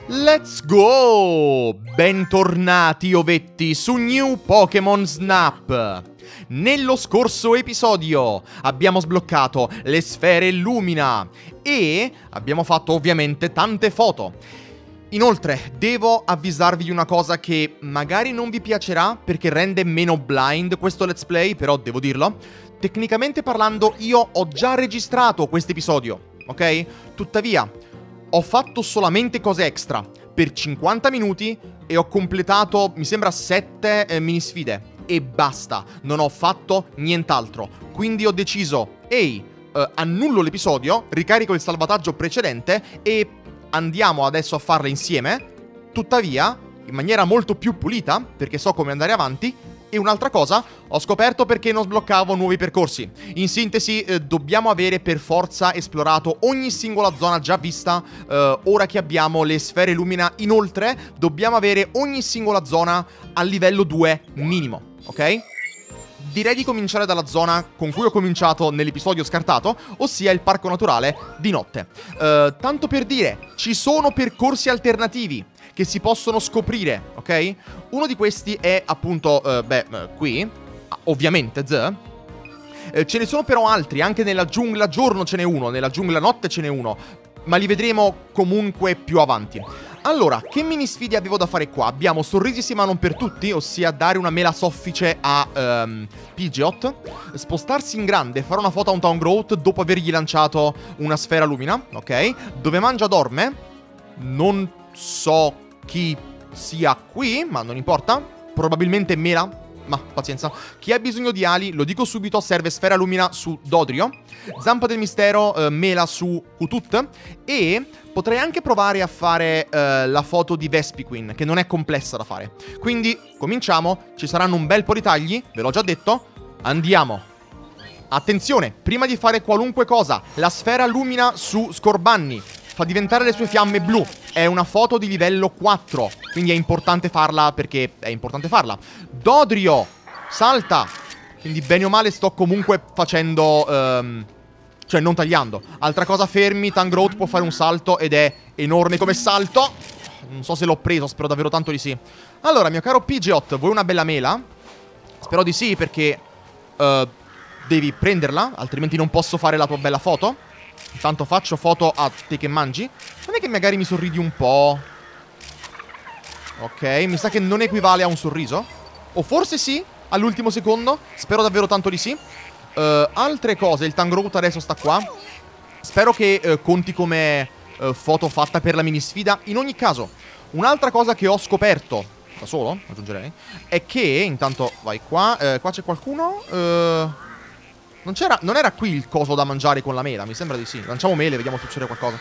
Let's go! Bentornati ovetti su New Pokémon Snap! Nello scorso episodio abbiamo sbloccato le sfere Lumina e abbiamo fatto ovviamente tante foto. Inoltre, devo avvisarvi di una cosa che magari non vi piacerà perché rende meno blind questo let's play, però devo dirlo. Tecnicamente parlando, io ho già registrato questo episodio, ok? Tuttavia, ho fatto solamente cose extra per 50 minuti e ho completato, mi sembra, 7 mini sfide. E basta, non ho fatto nient'altro. Quindi ho deciso, ehi, annullo l'episodio, ricarico il salvataggio precedente e andiamo adesso a farle insieme. Tuttavia, in maniera molto più pulita, perché so come andare avanti. E un'altra cosa, ho scoperto perché non sbloccavo nuovi percorsi. In sintesi, dobbiamo avere per forza esplorato ogni singola zona già vista, ora che abbiamo le sfere Lumina. Inoltre, dobbiamo avere ogni singola zona a livello 2 minimo, ok? Direi di cominciare dalla zona con cui ho cominciato nell'episodio scartato, ossia il parco naturale di notte. Tanto per dire, ci sono percorsi alternativi che si possono scoprire, ok? Uno di questi è appunto, qui, ovviamente, ce ne sono però altri, anche nella giungla giorno ce n'è uno, nella giungla notte ce n'è uno, ma li vedremo comunque più avanti. Allora, che mini sfide avevo da fare qua? Abbiamo sorrisi ma non per tutti, ossia dare una mela soffice a Pidgeot, spostarsi in grande, fare una foto a un Town Growth dopo avergli lanciato una sfera Lumina, ok? Dove mangia dorme, non so chi sia qui, ma non importa, probabilmente mela, ma pazienza. Chi ha bisogno di ali, lo dico subito, serve sfera Lumina su Dodrio, zampa del mistero, mela su Hutut, e potrei anche provare a fare la foto di Vespiquen, che non è complessa da fare. Quindi cominciamo, ci saranno un bel po' di tagli, ve l'ho già detto, andiamo. Attenzione, prima di fare qualunque cosa, la sfera Lumina su Scorbanni fa diventare le sue fiamme blu. È una foto di livello 4, quindi è importante farla perché è importante farla. Dodrio, salta. Quindi bene o male sto comunque facendo, cioè non tagliando. Altra cosa, fermi, Tangrowth può fare un salto ed è enorme come salto. Non so se l'ho preso, spero davvero tanto di sì. Allora, mio caro Pidgeot, vuoi una bella mela? Spero di sì perché devi prenderla, altrimenti non posso fare la tua bella foto. Intanto faccio foto a te che mangi. Non è che magari mi sorridi un po'? Ok, mi sa che non equivale a un sorriso. O forse sì, all'ultimo secondo. Spero davvero tanto di sì. Altre cose, il Tangrowth adesso sta qua. Spero che conti come foto fatta per la mini sfida. In ogni caso, un'altra cosa che ho scoperto, da solo, aggiungerei, è che, intanto vai qua. Qua c'è qualcuno? Non era qui il coso da mangiare con la mela, mi sembra di sì. Lanciamo mele, vediamo se succede qualcosa.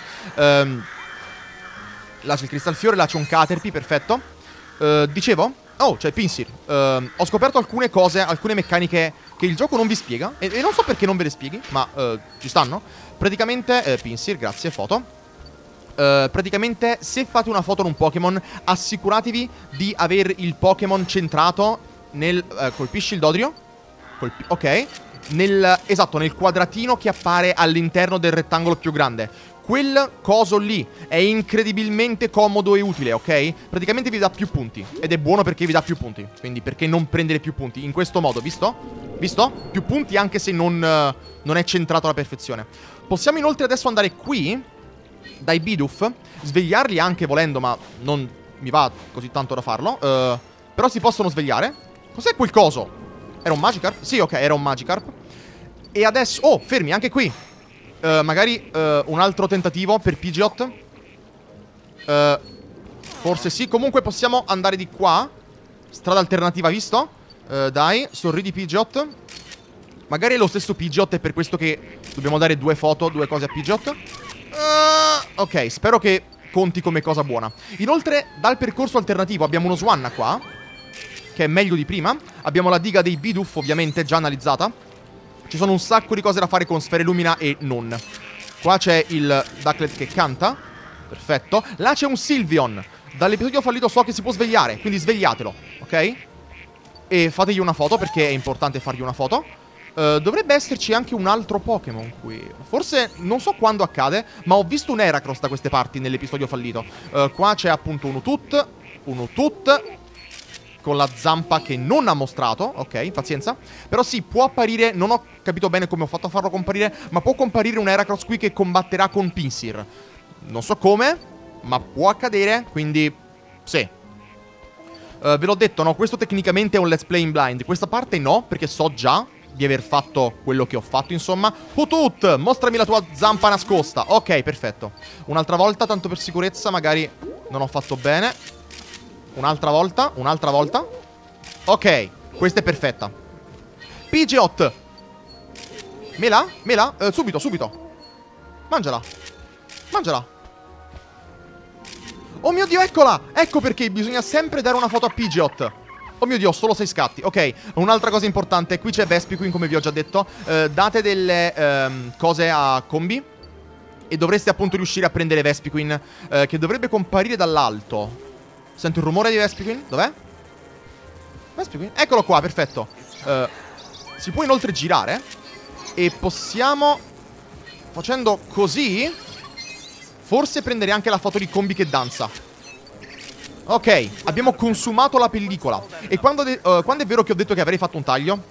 Là c'è il cristalfiore, là c'è un Caterpie, perfetto. Dicevo? Oh, c'è il Pinsir. Ho scoperto alcune cose, alcune meccaniche che il gioco non vi spiega. E non so perché non ve le spieghi, ma ci stanno. Praticamente, Pinsir, grazie, foto. Praticamente, se fate una foto ad un Pokémon, assicuratevi di avere il Pokémon centrato nel... colpisci il Dodrio? Ok. Esatto, nel quadratino che appare all'interno del rettangolo più grande. Quel coso lì è incredibilmente comodo e utile, ok? Praticamente vi dà più punti. Ed è buono perché vi dà più punti. Quindi perché non prendere più punti? In questo modo, visto? Visto? Più punti anche se non è centrato alla perfezione. Possiamo inoltre adesso andare qui dai Bidoof, svegliarli anche volendo, ma non mi va così tanto da farlo. Però si possono svegliare. Cos'è quel coso? Era un Magikarp? Sì, ok, era un Magikarp. E adesso... Oh, fermi, anche qui. Magari un altro tentativo per Pidgeot. Forse sì. Comunque possiamo andare di qua. Strada alternativa, visto? Dai, sorridi Pidgeot. Magari è lo stesso Pidgeot, è per questo che dobbiamo dare due foto, due cose a Pidgeot. Ok, spero che conti come cosa buona. Inoltre, dal percorso alternativo abbiamo uno Swanna qua, che è meglio di prima. Abbiamo la diga dei Bidoof, ovviamente, già analizzata. Ci sono un sacco di cose da fare con sfere Lumina e non. Qua c'è il Ducklet che canta. Perfetto. Là c'è un Sylveon. Dall'episodio fallito so che si può svegliare, quindi svegliatelo, ok? E fategli una foto, perché è importante fargli una foto. Dovrebbe esserci anche un altro Pokémon qui. Forse, non so quando accade, ma ho visto un Heracross da queste parti nell'episodio fallito. Qua c'è appunto un Utut con la zampa che non ha mostrato. Ok, pazienza. Però sì, può apparire, non ho capito bene come ho fatto a farlo comparire, ma può comparire un Heracross qui che combatterà con Pinsir. Non so come, ma può accadere, quindi sì. Ve l'ho detto, no? Questo tecnicamente è un let's play in blind. Questa parte no, perché so già di aver fatto quello che ho fatto, insomma. Utut, mostrami la tua zampa nascosta. Ok, perfetto. Un'altra volta, tanto per sicurezza, magari non ho fatto bene. Un'altra volta, un'altra volta. Ok, questa è perfetta. Pidgeot. Mela? Mela? Subito, subito. Mangiala. Mangiala. Oh mio Dio, eccola! Ecco perché bisogna sempre dare una foto a Pidgeot. Oh mio Dio, ho solo 6 scatti. Ok, un'altra cosa importante. Qui c'è Vespiquen, come vi ho già detto. Date delle cose a Combi e dovreste appunto riuscire a prendere Vespiquen, che dovrebbe comparire dall'alto. Sento il rumore di Vespiquen. Dov'è? Vespiquen? Eccolo qua, perfetto. Si può inoltre girare. E possiamo, facendo così, forse prendere anche la foto di Combi che danza. Ok, abbiamo consumato la pellicola. E quando è vero che ho detto che avrei fatto un taglio,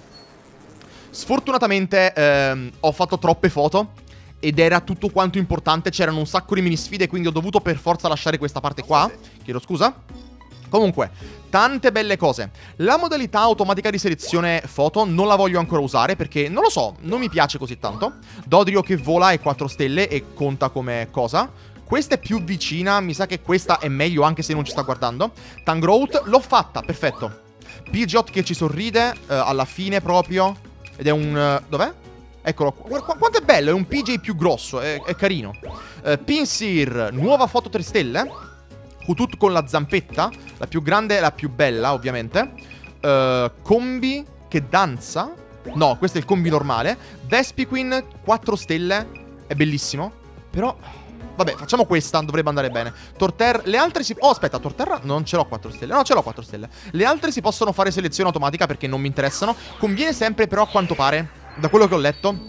sfortunatamente ho fatto troppe foto ed era tutto quanto importante. C'erano un sacco di mini sfide, quindi ho dovuto per forza lasciare questa parte qua. Chiedo scusa. Comunque, tante belle cose. La modalità automatica di selezione foto non la voglio ancora usare perché, non lo so, non mi piace così tanto. Dodrio che vola è 4 stelle e conta come cosa. Questa è più vicina, mi sa che questa è meglio anche se non ci sta guardando. Tangrowth, l'ho fatta, perfetto. Pidgeot che ci sorride alla fine proprio. Ed è un... dov'è? Eccolo qua. Quanto è bello, è un PJ più grosso, è carino. Pinsir, nuova foto 3 stelle. Utut con la zampetta, la più grande e la più bella, ovviamente. Combi che danza. No, questo è il combi normale. Vespiquen, 4 stelle. È bellissimo. Però... vabbè, facciamo questa, dovrebbe andare bene. Torterra, le altre si... oh, aspetta, Torterra non ce l'ho 4 stelle. No, ce l'ho 4 stelle. Le altre si possono fare selezione automatica perché non mi interessano. Conviene sempre, però, a quanto pare, da quello che ho letto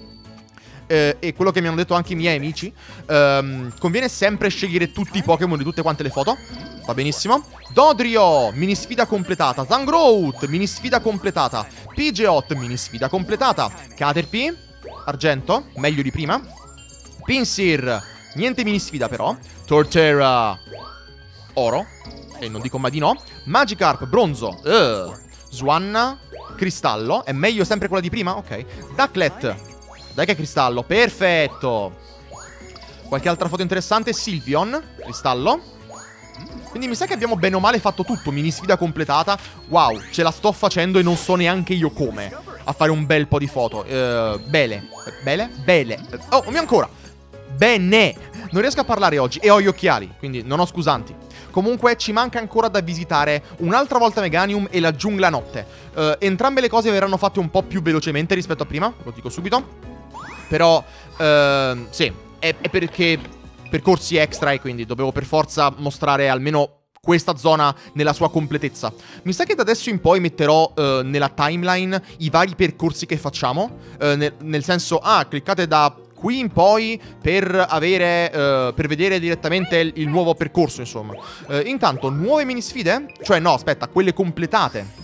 e quello che mi hanno detto anche i miei amici, conviene sempre scegliere tutti i Pokémon di tutte quante le foto. Va benissimo. Dodrio, mini sfida completata. Tangrowth, mini sfida completata. Pidgeot, mini sfida completata. Caterpie, argento, meglio di prima. Pinsir, niente mini sfida però. Torterra, oro, e non dico mai di no. Magikarp, bronzo. Swanna, cristallo. È meglio sempre quella di prima? Ok. Ducklet, dai che è cristallo, perfetto. Qualche altra foto interessante? Sylveon, cristallo. Quindi mi sa che abbiamo bene o male fatto tutto. Mini sfida completata. Wow, ce la sto facendo e non so neanche io come a fare un bel po' di foto. Bene. Oh, mio ancora. Bene. Non riesco a parlare oggi e ho gli occhiali, quindi non ho scusanti. Comunque ci manca ancora da visitare un'altra volta Meganium e la giungla notte. Entrambe le cose verranno fatte un po' più velocemente rispetto a prima, lo dico subito. Però, sì, è perché percorsi extra e quindi dovevo per forza mostrare almeno questa zona nella sua completezza. Mi sa che da adesso in poi metterò nella timeline i vari percorsi che facciamo. Nel senso, cliccate da qui in poi per avere per vedere direttamente il nuovo percorso, insomma. Intanto, nuove mini sfide? Cioè no, aspetta, quelle completate.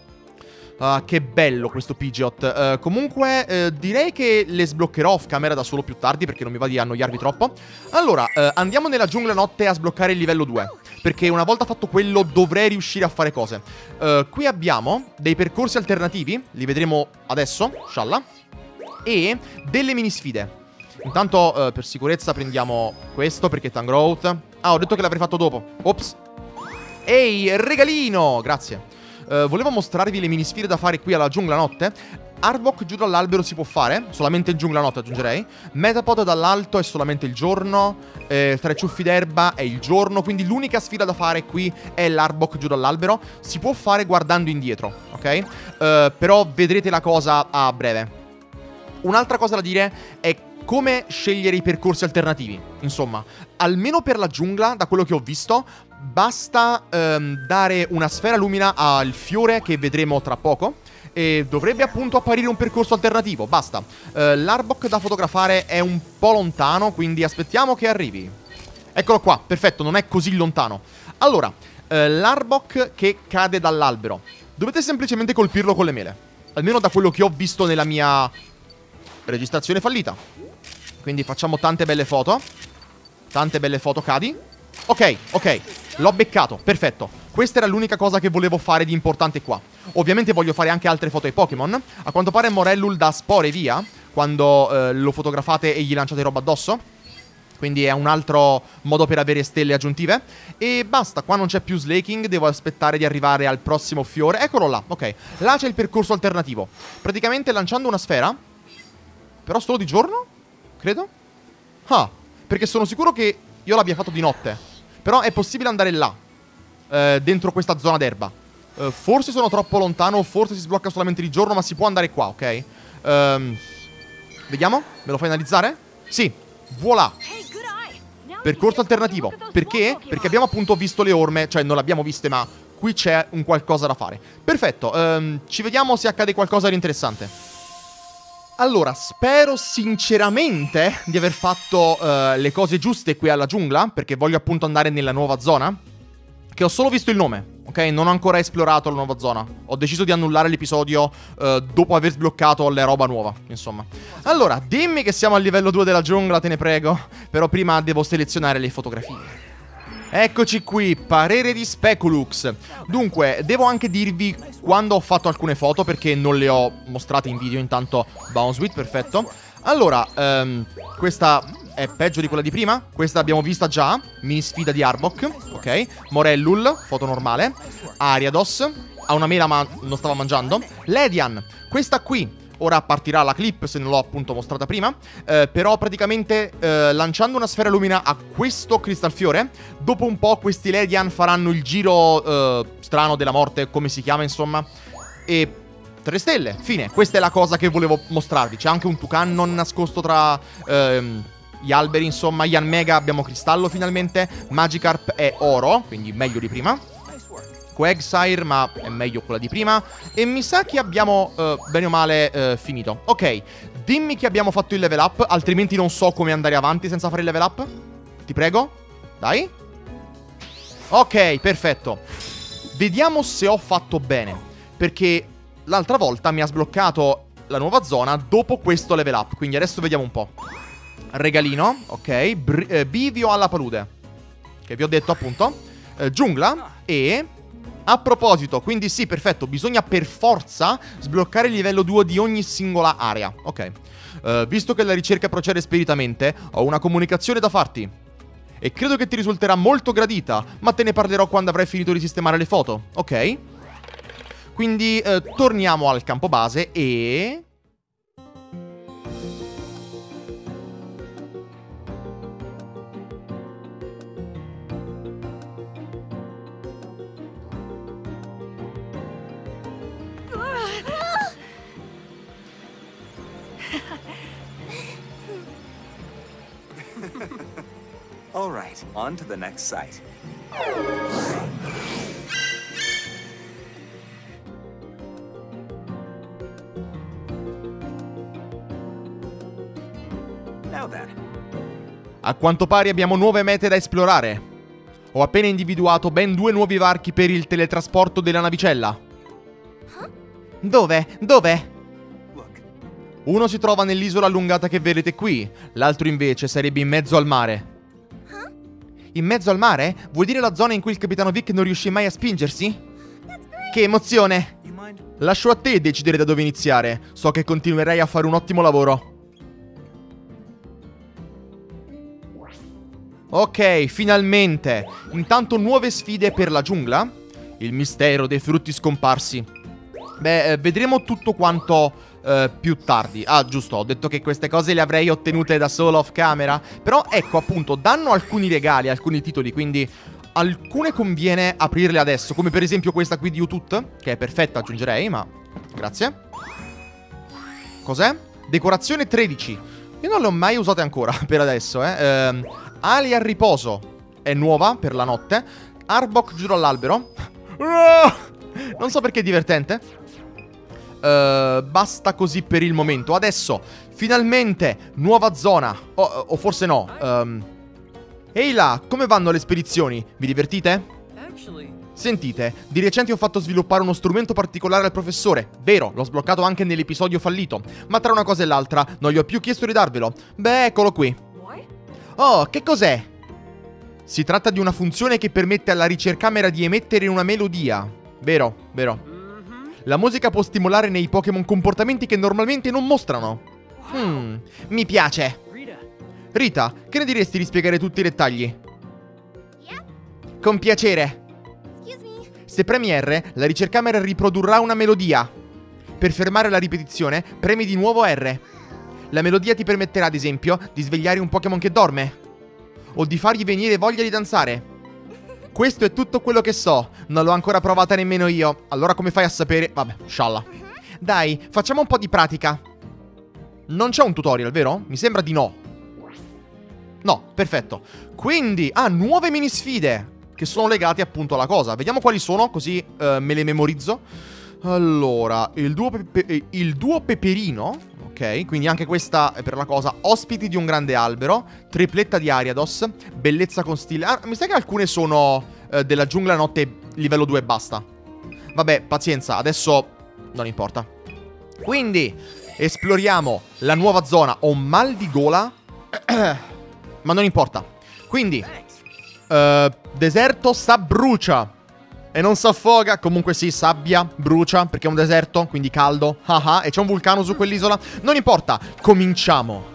Che bello questo Pidgeot. Comunque direi che le sbloccherò off camera da solo più tardi perché non mi va di annoiarvi troppo. Allora, andiamo nella giungla notte a sbloccare il livello 2, perché una volta fatto quello dovrei riuscire a fare cose. Qui abbiamo dei percorsi alternativi, li vedremo adesso, scialla, e delle mini sfide. Intanto per sicurezza prendiamo questo perché è Tangrowth. Ho detto che l'avrei fatto dopo. Ops. Ehi, regalino, grazie. Volevo mostrarvi le mini sfide da fare qui alla giungla notte. Arbok giù dall'albero si può fare, solamente in giungla notte aggiungerei. Metapod dall'alto è solamente il giorno. Tra i ciuffi d'erba è il giorno. Quindi l'unica sfida da fare qui è l'Arbok giù dall'albero. Si può fare guardando indietro, ok? Però vedrete la cosa a breve. Un'altra cosa da dire è come scegliere i percorsi alternativi. Insomma, almeno per la giungla, da quello che ho visto, basta dare una sfera lumina al fiore che vedremo tra poco e dovrebbe appunto apparire un percorso alternativo. Basta. L'Arbok da fotografare è un po' lontano, quindi aspettiamo che arrivi. Eccolo qua, perfetto, non è così lontano. Allora, l'Arbok che cade dall'albero. Dovete semplicemente colpirlo con le mele. Almeno da quello che ho visto nella mia registrazione fallita. Quindi facciamo tante belle foto. Tante belle foto, cadi. Ok, ok, l'ho beccato, perfetto. Questa era l'unica cosa che volevo fare di importante qua. Ovviamente voglio fare anche altre foto ai Pokémon. A quanto pare Morellul dà spore via quando lo fotografate e gli lanciate roba addosso. Quindi è un altro modo per avere stelle aggiuntive. E basta, qua non c'è più Slaking. Devo aspettare di arrivare al prossimo fiore. Eccolo là, ok. Là c'è il percorso alternativo. Praticamente lanciando una sfera. Però solo di giorno? Credo. Ah, perché sono sicuro che io l'abbia fatto di notte. Però è possibile andare là, dentro questa zona d'erba. Forse sono troppo lontano, forse si sblocca solamente di giorno, ma si può andare qua, ok? Vediamo, me lo fai analizzare? Sì, voilà. Percorso alternativo. Perché? Perché abbiamo appunto visto le orme. Cioè non le abbiamo viste, ma qui c'è un qualcosa da fare. Perfetto, ci vediamo se accade qualcosa di interessante. Allora, spero sinceramente di aver fatto le cose giuste qui alla giungla, perché voglio appunto andare nella nuova zona, che ho solo visto il nome, ok? Non ho ancora esplorato la nuova zona. Ho deciso di annullare l'episodio dopo aver sbloccato la roba nuova, insomma. Allora, dimmi che siamo al livello 2 della giungla, te ne prego. Però prima devo selezionare le fotografie. Eccoci qui, parere di Speculux. Dunque, devo anche dirvi quando ho fatto alcune foto, perché non le ho mostrate in video. Intanto Bouncewit, perfetto. Allora, questa è peggio di quella di prima. Questa l'abbiamo vista già, mini sfida di Arbok, ok. Morellul, foto normale. Ariados, ha una mela ma non stava mangiando. Ledian, questa qui. Ora partirà la clip se non l'ho appunto mostrata prima. Però praticamente lanciando una sfera lumina a questo cristalfiore, dopo un po' questi Ledian faranno il giro strano della morte, come si chiama insomma. E 3 stelle, fine. Questa è la cosa che volevo mostrarvi. C'è anche un Toucannon nascosto tra gli alberi insomma. Yanmega abbiamo cristallo finalmente. Magikarp è oro, quindi meglio di prima. Quagsire, ma è meglio quella di prima. E mi sa che abbiamo, bene o male, finito. Ok, dimmi che abbiamo fatto il level up, altrimenti non so come andare avanti senza fare il level up. Ti prego, dai. Ok, perfetto. Vediamo se ho fatto bene, perché l'altra volta mi ha sbloccato la nuova zona dopo questo level up. Quindi adesso vediamo un po'. Regalino, ok. Bivio alla palude, che vi ho detto appunto. Giungla e... A proposito, quindi sì, perfetto, bisogna per forza sbloccare il livello 2 di ogni singola area. Ok. Visto che la ricerca procede speditamente, ho una comunicazione da farti. E credo che ti risulterà molto gradita, ma te ne parlerò quando avrai finito di sistemare le foto, ok? Quindi torniamo al campo base e... All right, on to the next site. Now then. A quanto pare abbiamo nuove mete da esplorare. Ho appena individuato ben 2 nuovi varchi per il teletrasporto della navicella. Dove? Dove? Uno si trova nell'isola allungata che vedete qui, l'altro invece sarebbe in mezzo al mare. In mezzo al mare? Vuol dire la zona in cui il capitano Vic non riuscì mai a spingersi? Che emozione! Lascio a te decidere da dove iniziare. So che continuerai a fare un ottimo lavoro. Ok, finalmente. Intanto nuove sfide per la giungla. Il mistero dei frutti scomparsi. Beh, vedremo tutto quanto più tardi. Ah, giusto, ho detto che queste cose le avrei ottenute da solo off camera. Però ecco, appunto, danno alcuni regali, alcuni titoli, quindi alcune conviene aprirle adesso. Come per esempio questa qui di Utut, che è perfetta, aggiungerei, ma... Grazie. Cos'è? Decorazione 13. Io non le ho mai usate ancora, per adesso, Ali al riposo. È nuova, per la notte. Arbok giù dall'albero. Non so perché è divertente. basta così per il momento. Adesso, finalmente, nuova zona. O forse no. Ehi là, come vanno le spedizioni? Vi divertite? Sentite, di recente ho fatto sviluppare uno strumento particolare al professore. Vero, l'ho sbloccato anche nell'episodio fallito. Ma tra una cosa e l'altra, non gli ho più chiesto di darvelo. Beh, eccolo qui. Oh, che cos'è? Si tratta di una funzione che permette alla ricercamera di emettere una melodia. Vero, vero. La musica può stimolare nei Pokémon comportamenti che normalmente non mostrano. Mi piace. Rita, che ne diresti di spiegare tutti i dettagli? Con piacere. Se premi R, la ricercamera riprodurrà una melodia. Per fermare la ripetizione, premi di nuovo R. La melodia ti permetterà, ad esempio, di svegliare un Pokémon che dorme. O di fargli venire voglia di danzare. Questo è tutto quello che so. Non l'ho ancora provata nemmeno io. Allora come fai a sapere? Vabbè, scialla. Dai, facciamo un po' di pratica. Non c'è un tutorial, vero? Mi sembra di no. No, perfetto. Quindi, nuove mini sfide che sono legate appunto alla cosa. Vediamo quali sono, così me le memorizzo. Allora, il duo peperino. Ok, quindi anche questa è per la cosa. Ospiti di un grande albero. Tripletta di Ariados. Bellezza con stile. Mi sa che alcune sono della giungla notte livello 2 e basta. Vabbè, pazienza, adesso non importa. Quindi, esploriamo la nuova zona. Ho un mal di gola. Ma non importa. Quindi, deserto s'abbrucia e non s'affoga. Comunque sì, sabbia, brucia, perché è un deserto, quindi caldo. E c'è un vulcano su quell'isola. Non importa, cominciamo.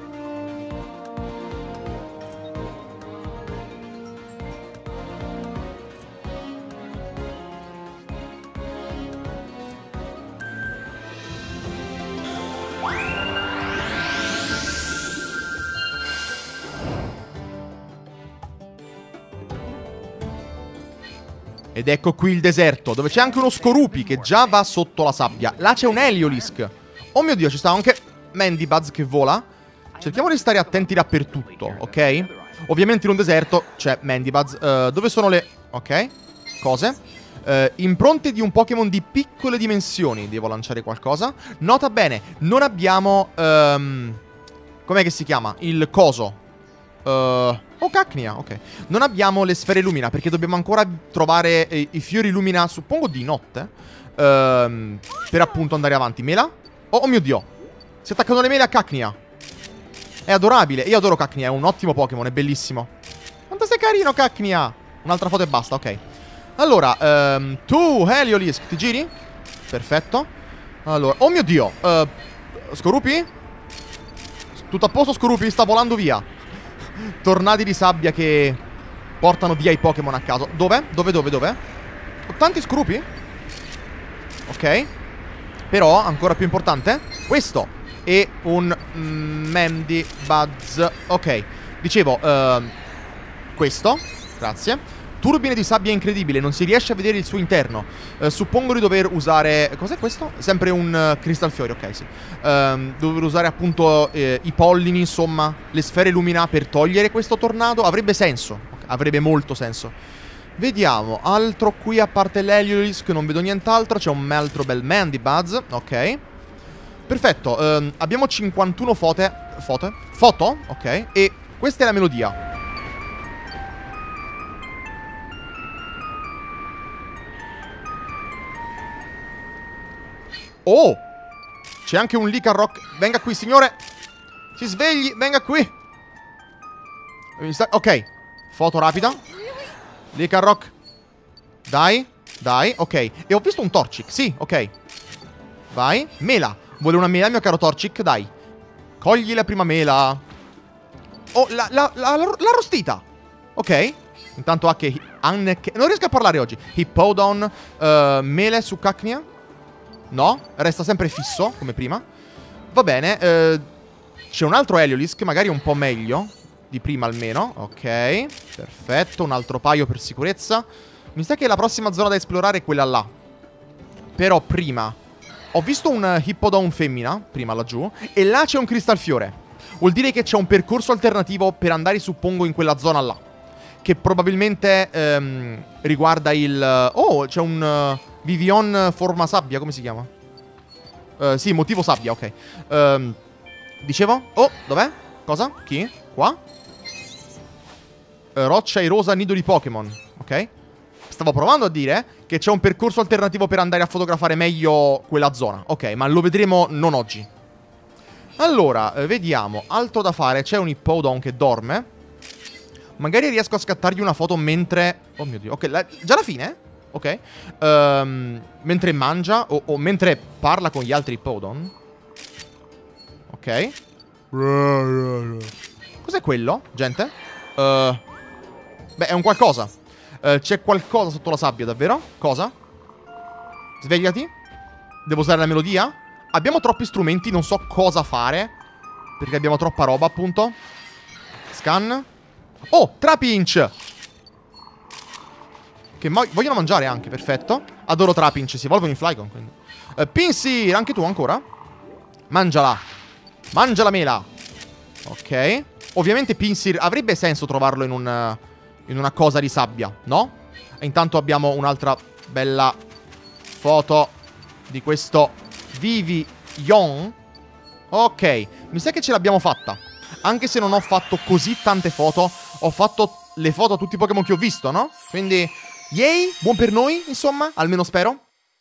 Ed ecco qui il deserto, dove c'è anche uno Skorupi che già va sotto la sabbia. Là c'è un Heliolisk. Oh mio Dio, ci sta anche Mandibuzz che vola. Cerchiamo di stare attenti dappertutto, ok? Ovviamente in un deserto c'è Mandibuzz. Dove sono le... ok, cose. Impronte di un Pokémon di piccole dimensioni. Devo lanciare qualcosa. Nota bene, non abbiamo... com'è che si chiama? Il coso. Oh, Cacnea, ok. Non abbiamo le sfere lumina perché dobbiamo ancora trovare i fiori lumina, suppongo di notte, per appunto andare avanti. Mela? Oh mio Dio, si attaccano le mele a Cacnea. È adorabile, io adoro Cacnea, è un ottimo Pokémon, è bellissimo. Quanto sei carino Cacnea. Un'altra foto e basta, ok. Allora, tu Heliolisk, ti giri? Perfetto. Allora, oh mio Dio, Skorupi? Tutto a posto Skorupi? Sta volando via. Tornadi di sabbia che portano via i Pokémon a caso. Dove? Dove? Ho tanti Skorupi? Ok. Però, ancora più importante, questo è un Mandibuzz. Ok. Dicevo, questo. Grazie. Turbine di sabbia incredibile, non si riesce a vedere il suo interno. Suppongo di dover usare... cos'è questo? Sempre un Crystal Fiori, ok, sì. Dover usare appunto i pollini, insomma, le sfere lumina per togliere questo tornado. Avrebbe senso, avrebbe molto senso. Vediamo, altro qui a parte l'Heliolisk, non vedo nient'altro. C'è un altro bel Mandibuzz, ok. Perfetto, abbiamo 51 foto, ok. E questa è la melodia. Oh! C'è anche un Lycanroc. Venga qui, signore. Si svegli, venga qui. Ok. Foto rapida. Lycanroc. Dai, ok. E ho visto un Torchic, sì, ok. Vai. Mela. Vuole una mela, mio caro Torchic, dai. Cogli la prima mela. Oh, la rostita. Ok. Intanto ha che... non riesco a parlare oggi. Hippowdon. Mele su Cacnea. No, resta sempre fisso, come prima. Va bene, c'è un altro Heliolisk, magari un po' meglio di prima almeno. Ok, perfetto, un altro paio per sicurezza. Mi sa che la prossima zona da esplorare è quella là. Però prima ho visto un Hippowdon femmina, prima laggiù. E là c'è un Cristalfiore. Vuol dire che c'è un percorso alternativo per andare, suppongo, in quella zona là. Che probabilmente riguarda il... oh, c'è un... Vivion forma sabbia, come si chiama? Sì, motivo sabbia, ok. Dicevo? Oh, dov'è? Cosa? Chi? Qua? Roccia erosa, nido di Pokémon. Ok. Stavo provando a dire che c'è un percorso alternativo per andare a fotografare meglio quella zona. Ok, ma lo vedremo non oggi. Allora, vediamo. Altro da fare. C'è un Hippowdon che dorme. Magari riesco a scattargli una foto mentre... Oh mio Dio. Ok, già la fine? Ok. Mentre mangia o mentre parla con gli altri Hippowdon. Ok. Cos'è quello, gente? Beh, è un qualcosa. C'è qualcosa sotto la sabbia, davvero? Cosa? Svegliati. Devo usare la melodia? Abbiamo troppi strumenti, non so cosa fare. Perché abbiamo troppa roba, appunto. Scan. Oh, Trapinch! Che vogliono mangiare anche, perfetto. Adoro Trapinch, si evolvono in Flygon, quindi. Pinsir, anche tu ancora? Mangiala. Mangia la mela. Ok. Ovviamente Pinsir avrebbe senso trovarlo in una cosa di sabbia, no? E intanto abbiamo un'altra bella foto di questo Vivillon. Ok, mi sa che ce l'abbiamo fatta. Anche se non ho fatto così tante foto, ho fatto le foto a tutti i Pokémon che ho visto, no? Quindi, yay, buon per noi, insomma, almeno spero.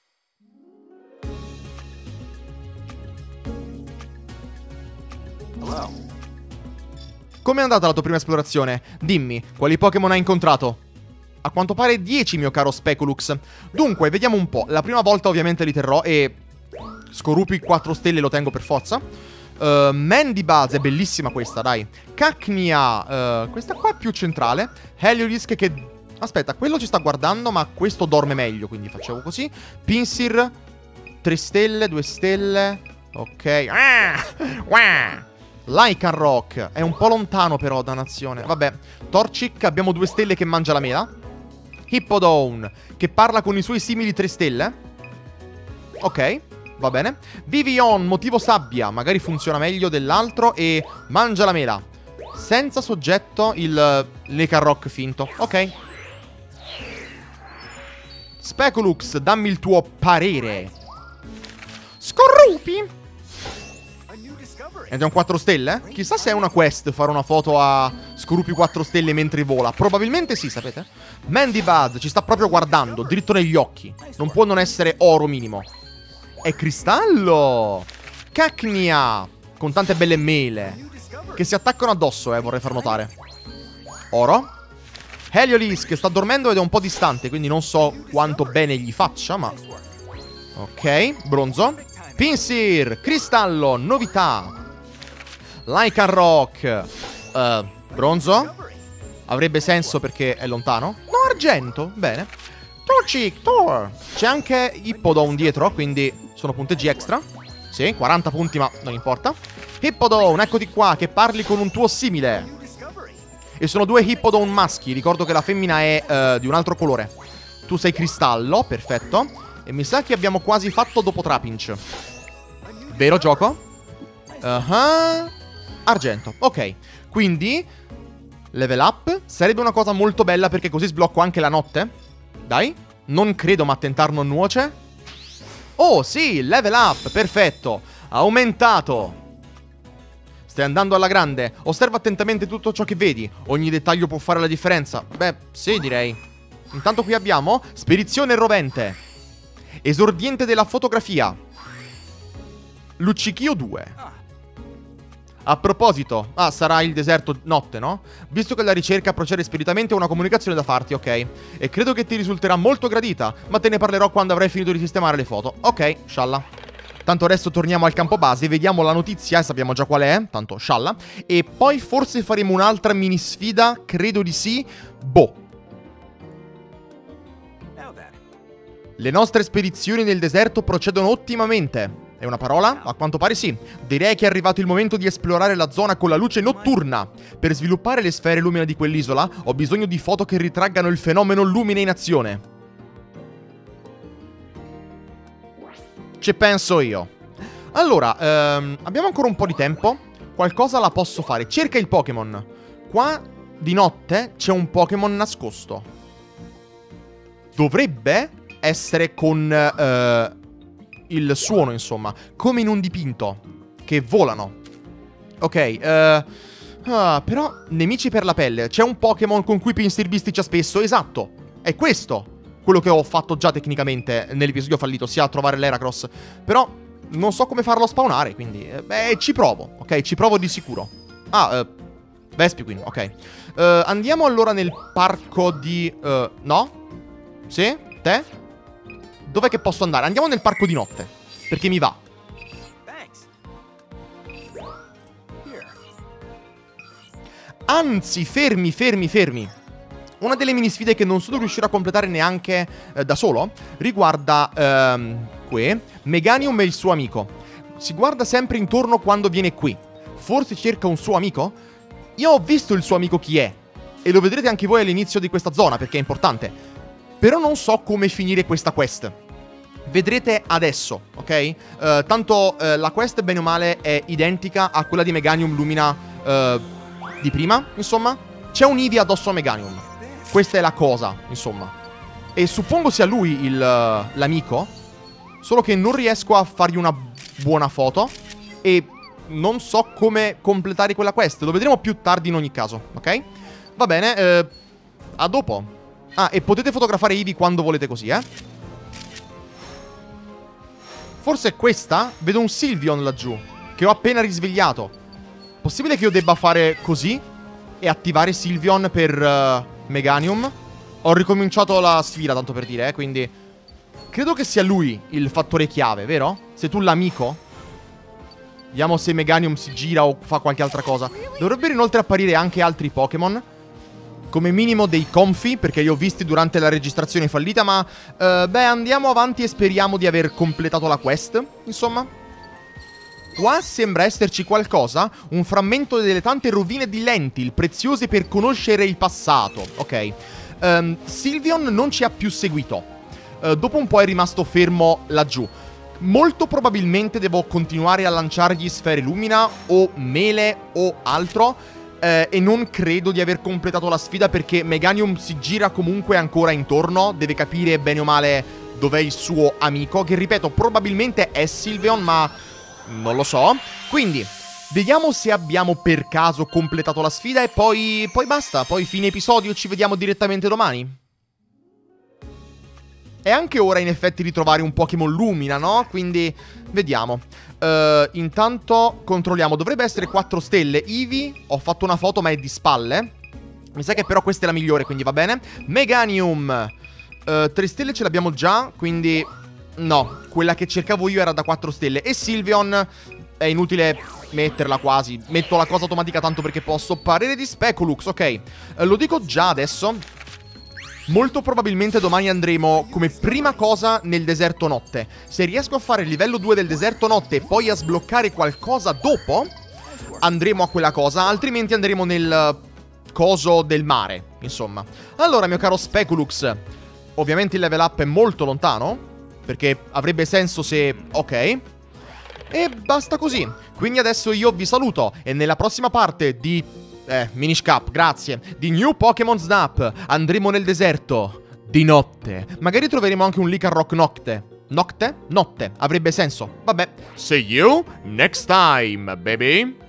Hello. Come è andata la tua prima esplorazione? Dimmi, quali Pokémon hai incontrato? A quanto pare 10, mio caro Speculux. Dunque, vediamo un po'. La prima volta ovviamente li terrò e... Skorupi 4 stelle lo tengo per forza. Mandibuzz è bellissima questa, dai. Cacnea, questa qua è più centrale. Heliolisk che... Aspetta, quello ci sta guardando, ma questo dorme meglio, quindi facciamo così. Pinsir, 3 stelle, 2 stelle. Ok. Lycanroc è un po' lontano però, dannazione. Vabbè, Torchic, abbiamo 2 stelle che mangia la mela. Hippowdon, che parla con i suoi simili 3 stelle. Ok, va bene. Vivillon, motivo sabbia, magari funziona meglio dell'altro. E mangia la mela. Senza soggetto il Lycanroc finto. Ok. Speculux, dammi il tuo parere. Skorupi. Ed è un 4 stelle? Chissà se è una quest fare una foto a Skorupi 4 stelle mentre vola. Probabilmente sì, sapete? Mandibuzz ci sta proprio guardando, dritto negli occhi. Non può non essere oro minimo. È cristallo! Cacnea! Con tante belle mele che si attaccano addosso, vorrei far notare. Oro. Heliolisk che sta dormendo ed è un po' distante, quindi non so quanto bene gli faccia, ma... Ok, bronzo. Pinsir, cristallo, novità. Lycanroc, bronzo. Avrebbe senso perché è lontano. No, argento, bene. Torchic, Tor. C'è anche Hippowdon dietro, quindi sono punteggi extra. Sì, 40 punti, ma non importa. Hippowdon, eccoti qua, che parli con un tuo simile. E sono 2 Hippowdon maschi. Ricordo che la femmina è di un altro colore. Tu sei cristallo, perfetto. E mi sa che abbiamo quasi fatto dopo Trapinch. Vero gioco? Argento, ok. Quindi level up sarebbe una cosa molto bella perché così sblocco anche la notte. Dai, non credo ma tentar non nuoce. Oh sì, level up, perfetto. Aumentato. Stai andando alla grande. Osserva attentamente tutto ciò che vedi. Ogni dettaglio può fare la differenza. Beh, sì, direi. Intanto qui abbiamo spedizione rovente. Esordiente della fotografia. Luccichio 2. A proposito, sarà il deserto notte, no? Visto che la ricerca procede speditamente ho una comunicazione da farti, ok? E credo che ti risulterà molto gradita, ma te ne parlerò quando avrai finito di sistemare le foto. Ok, scialla. Tanto adesso torniamo al campo base, vediamo la notizia, sappiamo già qual è, tanto scialla. E poi forse faremo un'altra mini sfida, credo di sì. Boh. Le nostre spedizioni nel deserto procedono ottimamente. È una parola? A quanto pare sì. Direi che è arrivato il momento di esplorare la zona con la luce notturna. Per sviluppare le sfere lumina di quell'isola ho bisogno di foto che ritraggano il fenomeno lumine in azione. Ci penso io. Allora, abbiamo ancora un po' di tempo. Qualcosa la posso fare. Cerca il Pokémon. Qua di notte c'è un Pokémon nascosto. Dovrebbe essere con il suono, insomma, come in un dipinto, che volano. Ok, però, nemici per la pelle. C'è un Pokémon con cui Pinsir bisticcia spesso, esatto. È questo quello che ho fatto già tecnicamente nell'episodio fallito, sia a trovare l'Heracross. Però non so come farlo spawnare, quindi ci provo, ok? Ci provo di sicuro. Vespiquen, ok. Andiamo allora nel parco di... no? Sì? Te? Dov'è che posso andare? Andiamo nel parco di notte, perché mi va. Thanks. Here. Anzi, fermi. Una delle mini sfide che non sono riuscito a completare neanche da solo riguarda qui Meganium e il suo amico. Si guarda sempre intorno quando viene qui. Forse cerca un suo amico? Io ho visto il suo amico chi è, e lo vedrete anche voi all'inizio di questa zona perché è importante. Però non so come finire questa quest. Vedrete adesso, ok? Tanto la quest bene o male è identica a quella di Meganium Lumina di prima, insomma. C'è un Eevee addosso a Meganium. Questa è la cosa, insomma. E suppongo sia lui l'amico. Solo che non riesco a fargli una buona foto. E non so come completare quella quest. Lo vedremo più tardi in ogni caso, ok? Va bene, a dopo. Ah, e potete fotografare Eevee quando volete così, Forse è questa? Vedo un Sylveon laggiù, che ho appena risvegliato. Possibile che io debba fare così e attivare Sylveon per Meganium? Ho ricominciato la sfida, tanto per dire, quindi credo che sia lui il fattore chiave, vero? Sei tu l'amico? Vediamo se Meganium si gira o fa qualche altra cosa. Dovrebbero inoltre apparire anche altri Pokémon, come minimo dei Comfy, perché li ho visti durante la registrazione fallita. Ma, beh, andiamo avanti e speriamo di aver completato la quest, insomma. Qua sembra esserci qualcosa. Un frammento delle tante rovine di Lentil, preziose per conoscere il passato. Ok. Sylveon non ci ha più seguito. Dopo un po' è rimasto fermo laggiù. Molto probabilmente devo continuare a lanciargli sfere lumina o mele o altro. E non credo di aver completato la sfida, perché Meganium si gira comunque ancora intorno. Deve capire bene o male dov'è il suo amico, che ripeto probabilmente è Sylveon, ma non lo so. Quindi vediamo se abbiamo per caso completato la sfida e poi basta. Poi fine episodio, ci vediamo direttamente domani. È anche ora in effetti di trovare un Pokémon Lumina, no? Quindi vediamo. Intanto controlliamo. Dovrebbe essere 4 stelle. Eevee, ho fatto una foto ma è di spalle. Mi sa che però questa è la migliore, quindi va bene. Meganium, 3 stelle ce l'abbiamo già, quindi no, quella che cercavo io era da 4 stelle. E Sylveon è inutile metterla quasi. Metto la cosa automatica tanto perché posso. Parere di Speculux, ok. Lo dico già adesso. Molto probabilmente domani andremo come prima cosa nel deserto notte. Se riesco a fare il livello 2 del deserto notte e poi a sbloccare qualcosa dopo, andremo a quella cosa. Altrimenti andremo nel coso del mare, insomma. Allora, mio caro Speculux, ovviamente il level up è molto lontano, perché avrebbe senso se... ok. E basta così. Quindi adesso io vi saluto e nella prossima parte di... Minish Cap, grazie. Di New Pokémon Snap andremo nel deserto di notte. Magari troveremo anche un Lycanroc notte. Notte? Notte, avrebbe senso. Vabbè. See you next time, baby.